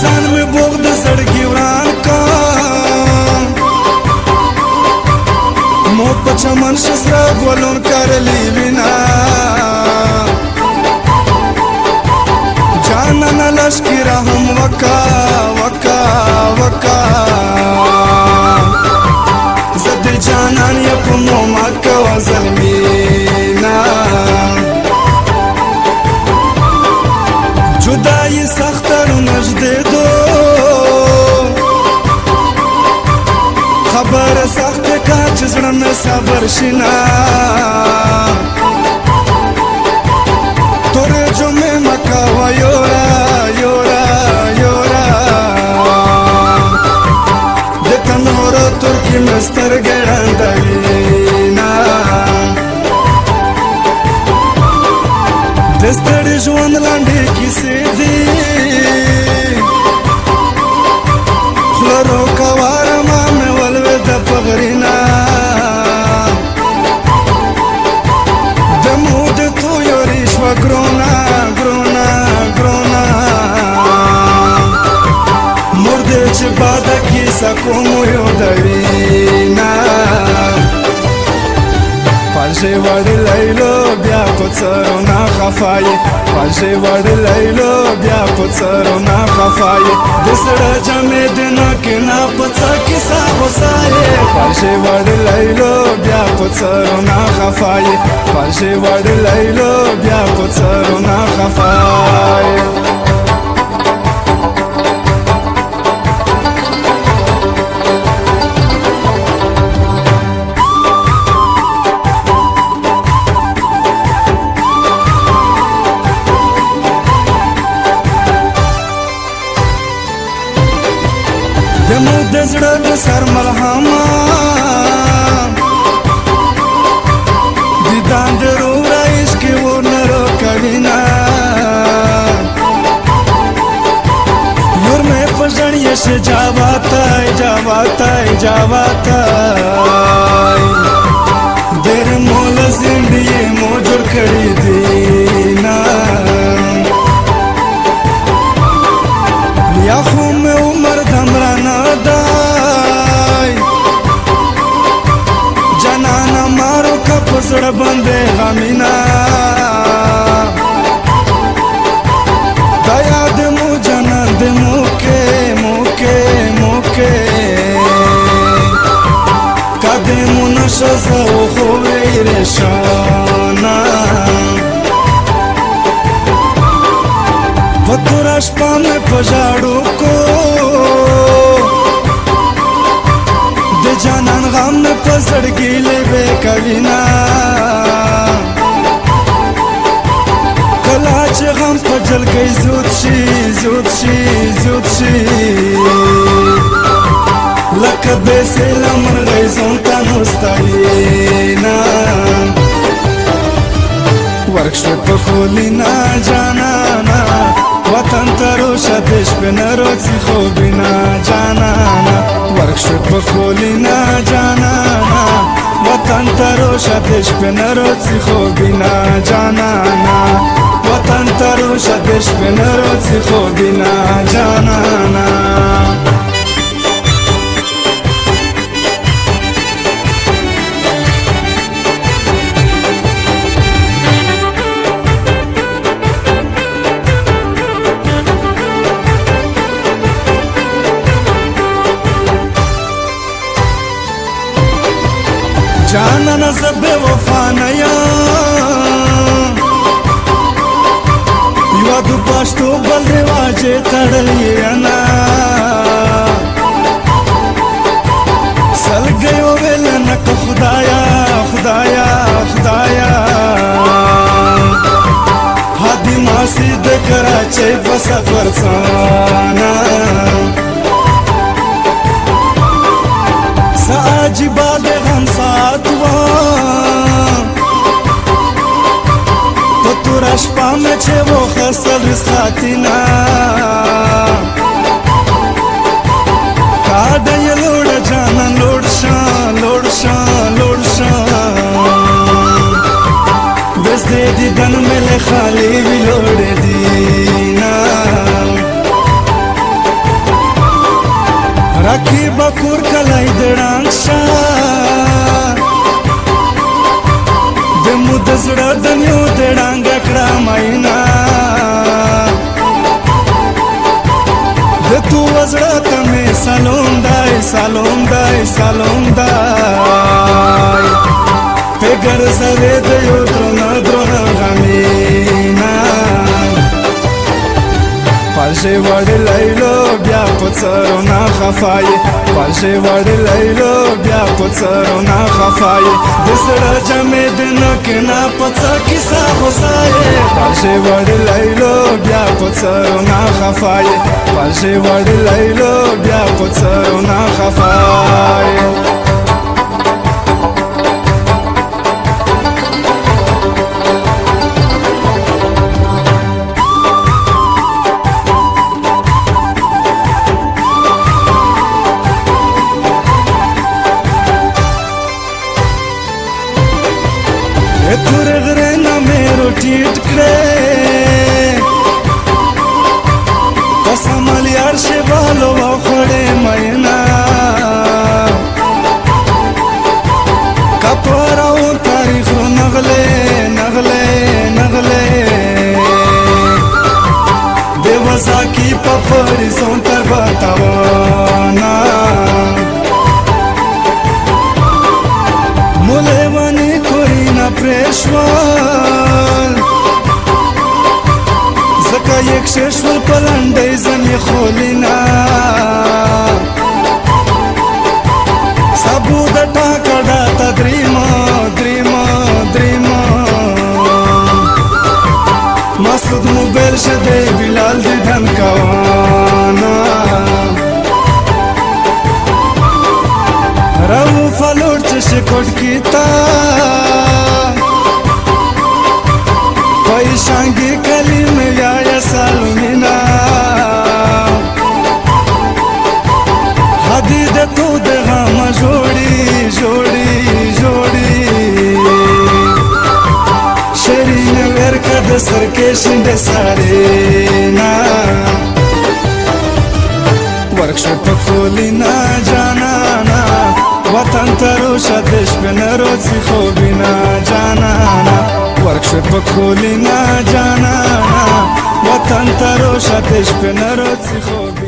ځان مې بوغ د زړګي وران کا مو په چمن شسرا ګلون کرلی وینا جانانا لشکي رحم وکا وکا وکا زد جانان یا په موما کوا ظلمینا جدائی سختر نجدے دو خبر سخت کا چزڑ میں صبر شنا تورے جو میں مکاوا یورا یورا یورا دکن ہورا ترکی مستر گیران دوینا دستړي ژوند لاندې کیسې دي خلرو کواره ما مې ولوېد په غرینا د مود تویوري شوه ګرونا ګرونا ګرونا مردې چې باده کیسه کومو یادوینا پالشي وړلایلو بیا په څرو نه خفایې پالشي وړلایلو بیا په څرو نه خفایې د زړه جامې د ناکې نه په څه کیسه غوسایې پالشي وړلایلو بیا په څرو نه خفایې پالشي وړلایلو بیا په څرو نه خفایې دمو د زړه د سر ملهما دیدان د رو رایش کې ورنرو کوینا یور مې پژړ یش جاواتای جاواتای جاواتای ډېر مول زندګي مو جوړ کړی دینا یا خو مې عمر دمرانه دای جانانا مارو کا پسړ باندې غمینا دایا د مو جانان د موکه موکه موکه کده مو نشه زو خو ورشانا وتورا شپه مې پژاړو کو د جانان غم مې په زړګي لوي کوینا کله چې غم په جلګي زود شي زود شي زود شي لکه به سلام مرغۍ تا مستعینا ورکشت په خولینا جانانا وطن ترو شدش په نروڅي خو بنا جانانا ورکشت په خولینا جانانا وطن ترو شدش په نروڅي خو بنا جانانا وطن ترو شدش په نروڅي خو بنا جانانا جانانا زبه وفا نه یم یو د پښتو بل رواج تړلی انا سلګي ویل نه خدایا خدایا خدایا هدي ماسي د کراچۍ په سفر څانا ساجبا د غم ساتوا پتور شپه مې چې و خسل رساتینا کاډه یې لوړ جانان لوړ شان لوړ شان لوړ شان بس دې دن مې له خالي وی لوړ دینا راکی بکور کلای دړانګ شا د مود زړه د نیو دړانګ کړه ماینا د تو زړه ته می سلام دای سلام دای سلام دای پګر زوی د یو درنه درنه غمینا پالشي وړ لیلو بیا پڅرو نا خفای پالشي وړ لیلو بیا پڅرو نا خفای دسړه جمع دن کنا پڅ کیسه غوسای پالشي وړ لیلو بیا پڅرو نا خفای پالشي وړ لیلو بیا پڅرو نا خفای تور غره نه مې روټیټ کړې قسم لیار شی بالو وخړې مینا کپراو تاریخ نغلې نغلې نغلې دیوسا کی پپری سون تر بتاونا مولوانی کورینا پریشوال زکا یک ششول پلنده زنی خولینا سبو دا ٹاکا ڈاتا دریما دریما دریما مسعود موبیل شده بلال دی دن کوانا رو فلور چش کٹ کیتا پیشانگی کلی میں یا سالمینا حدید تو دغام جوڑی جوڑی جوڑی شرین ورکد سرکشند سارینا ورکشپ خولینا جانانا وطن تروشا دش بنرو سی خوبینا جانانا ورکشپ خولینا جانانا وطن تروشا دش بنرو سی خوبینا